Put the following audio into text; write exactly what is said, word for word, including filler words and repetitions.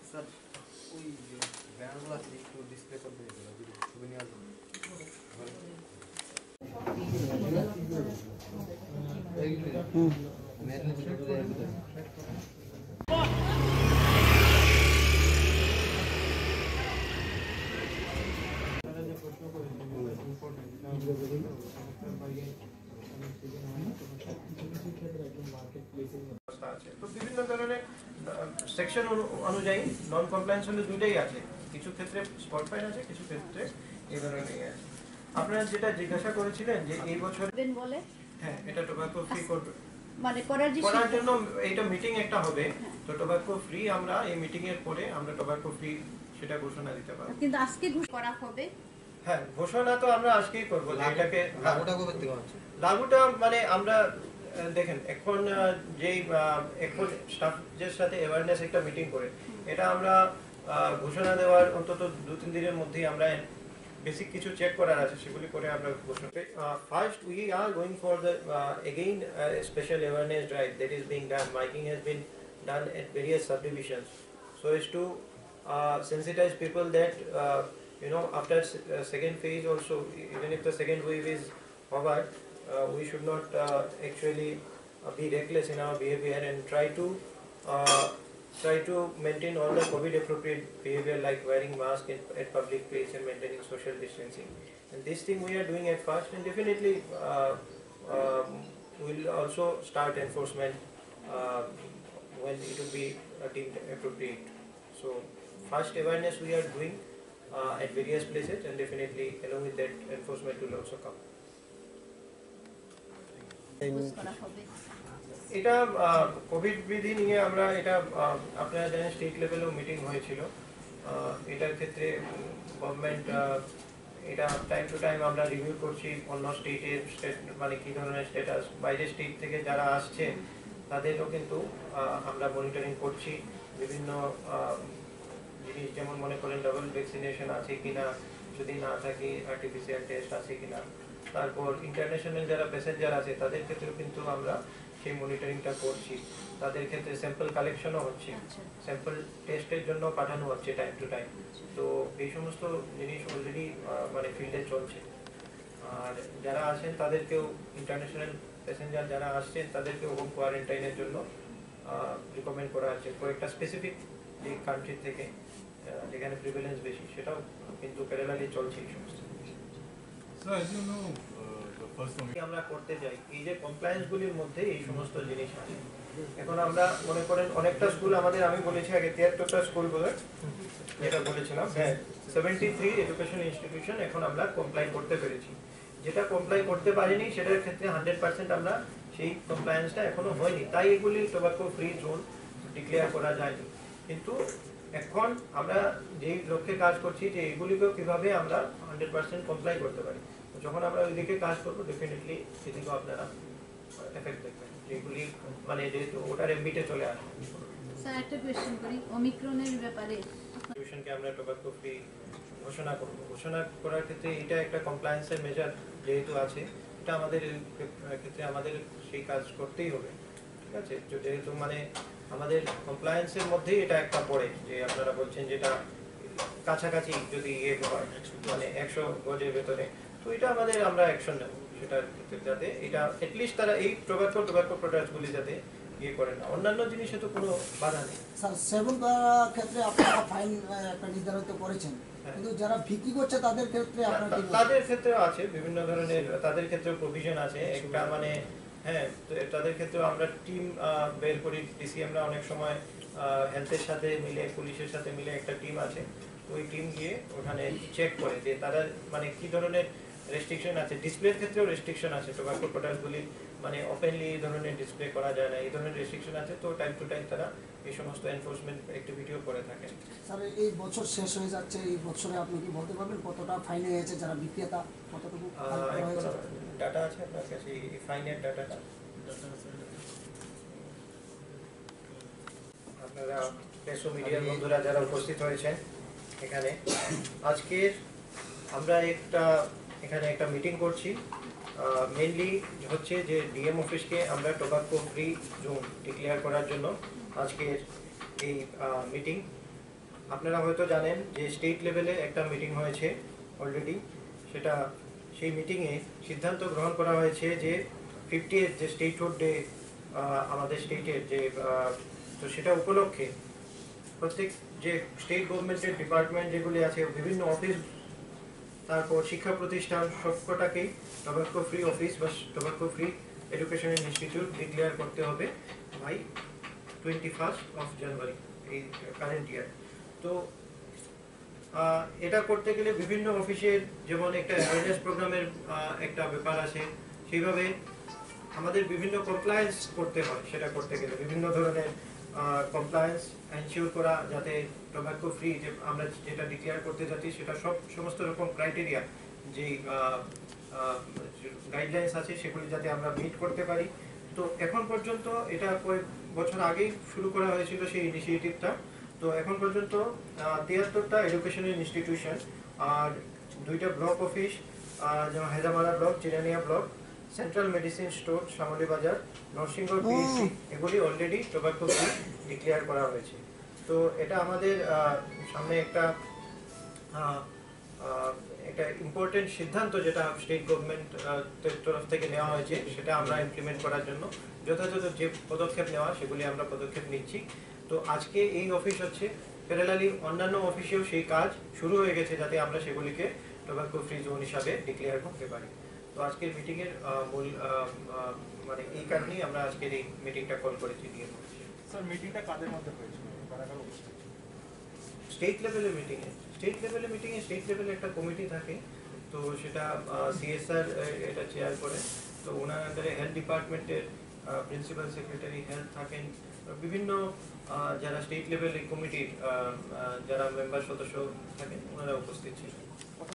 Sir ওই যে ব্যানারগুলো আছে একটু ডিসপ্লে করতে দিয়েছিল যদি ছবি নেওয়ার জন্য তো বিভিন্ন ধরনের সেকশন অনুযায়ী নন কমপ্লায়েন্স হলে দুইটাই আছে, কিছু ক্ষেত্রে স্পট ফাইন আছে, কিছু ক্ষেত্রে এই ধরনের আছে। আপনারা যেটা জিজ্ঞাসা করেছিলেন যে এই বছর বলে হ্যাঁ এটা টোবাকো ফ্রি করবে মানে করার যে করার জন্য এইটা মিটিং একটা হবে, তো টোবাকো ফ্রি আমরা এই মিটিং এর পরে আমরা টোবাকো ফ্রি সেটা ঘোষণা দিতে পারবো। কিন্তু আজকে ঘোষণা করা হবে। হ্যাঁ ঘোষণা তো আমরা আজকেই করব। এটাকে লাগুটা কবে থেকে হচ্ছে? লাগুটা মানে আমরা দেখেন এখন যেই এখন স্টাফদের সাথে অ্যাওয়ারনেস একটা মিটিং করে এটা আমরা ঘোষণা দেওয়ার অন্তত দু তিন দিনের মধ্যেই আমরা বেসিক কিছু চেক করার আছে, সেগুলি করে আমরা ঘোষণা first we are going for the again special awareness drive that is being done. Miking has been done at various subdivisions so as to sensitize people that uh, you know after uh, second phase also, even if the second wave is over, uh, we should not uh, actually uh, be reckless in our behavior and try to uh, try to maintain all the COVID appropriate behavior like wearing mask in, at public place and maintaining social distancing. And this thing we are doing at first, and definitely uh, um, we'll also start enforcement uh, when it will be uh, deemed appropriate. So first awareness we are doing uh, at various places, and definitely along with that enforcement will also come. এটা COVID বিধি নিয়ে আমরা এটা আপনারা জানেন state লেভেলেও meeting হয়েছিল। এটার ক্ষেত্রে গভর্নমেন্ট এটা টাইম টু টাইম আমরা রিভিউ করছি অন্য স্টেটের স্টেট মানে কী ধরনের স্ট্যাটাস, বাইরের স্টেট থেকে যারা আসছে তাদেরও কিন্তু আমরা মনিটরিং করছি। বিভিন্ন জিনিস যেমন মনে করেন ডাবল ভ্যাকসিনেশন আছে কিনা, যদি না থাকে আরটিপিসিআর টেস্ট আছে কিনা, তারপর ইন্টারন্যাশনাল যারা প্যাসেঞ্জার আছে তাদের ক্ষেত্রেও কিন্তু আমরা সেই মনিটরিংটা করছি। তাদের ক্ষেত্রে স্যাম্পল কালেকশনও হচ্ছে, স্যাম্পল টেস্টের জন্য পাঠানো হচ্ছে টাইম টু টাইম। তো এই সমস্ত জিনিস অলরেডি মানে ফিল্ডে চলছে। আর যারা আসেন তাদেরকেও, ইন্টারন্যাশনাল প্যাসেঞ্জার যারা আসছেন তাদেরকেও হোম কোয়ারেন্টাইনের জন্য রিকমেন্ড করা হচ্ছে কয়েকটা স্পেসিফিক যে কান্ট্রি থেকে যেখানে প্রিভ্যালেন্স বেশি, সেটাও কিন্তু প্যারালালি চলছে এই সমস্ত। আমরা করতে যাই এই যে কমপ্লায়েন্স গুলির মধ্যে এই সমস্ত জিনিস আছে। এখন আমরা মনে করেন অনেকটা স্কুল আমাদের, আমি বলেছি আগে তিয়াত্তরটা স্কুল বলে যেটা বলেছিলাম, হ্যাঁ সেভেন্টি থ্রি এডুকেশন ইনস্টিটিউশন এখন আমরা কমপ্লাই করতে পেরেছি। যেটা কমপ্লাই করতে পারিনি সেটার ক্ষেত্রে হান্ড্রেড পার্সেন্ট আমরা সেই কমপ্লায়েন্সটা এখনো হয়নি, তাই এগুলি টোবাকো ফ্রি জোন ডিক্লেয়ার করা যায়নি। কিন্তু এখন আমরা যেই লক্ষ্যে কাজ করছি যে এগুলিকেও কীভাবে আমরা হান্ড্রেড পার্সেন্ট কমপ্লাই করতে পারি, যখন আমরা ওই দিকে কাজ করবো ডেফিনেটলি সেদিকেও আপনারা এফেক্ট দেখবেন, যেগুলি মানে যেহেতু ওটার এমবিতে চলে আসবে। স্যার একটা কোয়েশ্চেন করি, ওমিক্রনের ব্যাপারে ইনস্টিটিউশনকে আমরা টোবাকো ফ্রি ঘোষণা করব। ঘোষণা করার ক্ষেত্রে এটা একটা কমপ্লায়েন্সের মেজার যেহেতু আছে, এটা আমাদের ক্ষেত্রে আমাদের সেই কাজ করতেই হবে, ঠিক আছে? যেহেতু মানে আমাদের কমপ্লায়েন্সের মধ্যেই এটা একটা পড়ে যে আপনারা বলছেন যেটা কাছাকাছি যদি ইয়ে হয় মানে একশো গজের ভেতরে, তো এটা আমাদের আমরা অ্যাকশন নেব সেটার ক্ষেত্রে, যাতে এটা অ্যাটলিস্ট তারা এই টোবাকো টোবাকো প্রোডাক্টগুলি যাতে ইয়ে করে না। অন্যান্য জিনিসে তো কোনো বাধা নেই। স্যার সেবন করার ক্ষেত্রে আপনারা ফাইন একটা নির্ধারিত করেছেন, কিন্তু যারা বিক্রি করছে তাদের ক্ষেত্রে আপনারা কি? তাদের ক্ষেত্রেও আছে বিভিন্ন ধরনের, তাদের ক্ষেত্রেও প্রভিশন আছে একটা মানে হ্যাঁ, তাদের ক্ষেত্রেও আমরা টিম বের করি। ডিসি আমরা অনেক সময় হেলথের সাথে মিলে, পুলিশের সাথে মিলে একটা টিম আছে, ওই টিম গিয়ে ওখানে চেক করে যে তারা মানে কি ধরনের রেস্ট্রিকশন আছে। ডিসপ্লের ক্ষেত্রেও রেস্ট্রিকশন আছে, টোবাকো প্রোডাক্টগুলি মানে ওপেনলি এই ধরনের ডিসপ্লে করা যায় না, এই ধরনের রেস্ট্রিকশন আছে। তো টাইম টু টাইম তারা এই সমস্ত এনফোর্সমেন্ট অ্যাক্টিভিটিও করে থাকে। স্যার এই বছর শেষ হয়ে যাচ্ছে, এই বছরে আপনি কি বলতে পারবেন কতটা ফাইন হয়েছে, যারা বিক্রেতা কতটুকু ডাটা আছে আপনার কাছে এই ফাইনের ডাটাটা? আপনারা প্রেস ও মিডিয়ার বন্ধুরা যারা উপস্থিত হয়েছেন এখানে, আজকের আমরা একটা এখানে একটা মিটিং করছি। মেইনলি হচ্ছে যে ডিএম অফিসকে আমরা টোবাকো ফ্রি জোন ডিক্লেয়ার করার জন্য আজকের এই মিটিং। আপনারা হয়তো জানেন যে স্টেট লেভেলে একটা মিটিং হয়েছে অলরেডি, সেটা সেই মিটিংয়ে সিদ্ধান্ত গ্রহণ করা হয়েছে যে ফিফটি যে স্টেটহুড ডে আমাদের স্টেটের যে আহ, তো সেটা উপলক্ষে প্রত্যেক যে স্টেট গভর্নমেন্টের ডিপার্টমেন্ট যেগুলি আছে, বিভিন্ন অফিস, তারপর শিক্ষা প্রতিষ্ঠান সবকটাকেই টোবাকো ফ্রি অফিস বা tobacco free education institute declare করতে হবে by twenty first of January এই কারেন্ট ইয়ার। তো আহ, এটা করতে গেলে বিভিন্ন অফিসের যেমন একটা অ্যাওয়ারনেস প্রোগ্রামের একটা ব্যাপার আছে, সেইভাবে আমাদের বিভিন্ন কমপ্লায়েন্স করতে হয়। সেটা করতে গেলে বিভিন্ন ধরনের কমপ্লায়েন্স এনশিওর করা, যাতে টোবাকো ফ্রি যে আমরা যেটা ডিক্লেয়ার করতে যাচ্ছি সেটা সব সমস্ত রকম ক্রাইটেরিয়া যে গাইডলাইন্স আছে সেগুলি যাতে আমরা মিট করতে পারি। তো এখন পর্যন্ত এটা কয়েক বছর আগেই শুরু করা হয়েছিল সেই ইনিশিয়েটিভটা। তো এখন পর্যন্ত তিয়াত্তরটা এডুকেশনাল ইনস্টিটিউশন আর দুইটা ব্লক অফিস, যেমন Hezamara block, Chirania block, central medicine store Shyamali Bazar, Narsingh PHC, এগুলি অলরেডি টোবাকো ফ্রি ডিক্লেয়ার করা হয়েছে। তো এটা আমাদের আহ, সামনে একটা আহ, আহ, একটা ইম্পর্টেন্ট সিদ্ধান্ত যেটা স্টেট গভর্নমেন্ট তরফ থেকে নেওয়া হয়েছে, সেটা আমরা ইমপ্লিমেন্ট করার জন্য যথাযথ যে পদক্ষেপ নেওয়া সেগুলি আমরা পদক্ষেপ নিচ্ছি। তো আজকে এই অফিস হচ্ছে, প্যারালালি অন্যান্য অফিসেও সেই কাজ শুরু হয়ে গেছে যাতে আমরা সেগুলিকে টোবাকো ফ্রি জোন হিসাবে ডিক্লেয়ার করতে পারি। তো আজকের মিটিংয়ের মূল আহ, আহ, মানে এই কারণেই আমরা আজকের এই মিটিংটা কল করেছি। স্যার মিটিংটা কাদের মধ্যে হয়েছিল, কারা কারা উপস্থিত ছিল? স্টেট লেভেলের মিটিংয়ে স্টেট লেভেলের মিটিংয়ে স্টেট লেভেলে একটা কমিটি থাকে, তো সেটা সিএসআর এটা চেয়ার করে। তো ওনার আন্ডারে হেলথ ডিপার্টমেন্টের প্রিন্সিপাল সেক্রেটারি হেলথ থাকেন, বিভিন্ন আহ, যারা স্টেট লেভেল কমিটির যারা মেম্বার সদস্য থাকেন ওনারা উপস্থিত ছিলেন।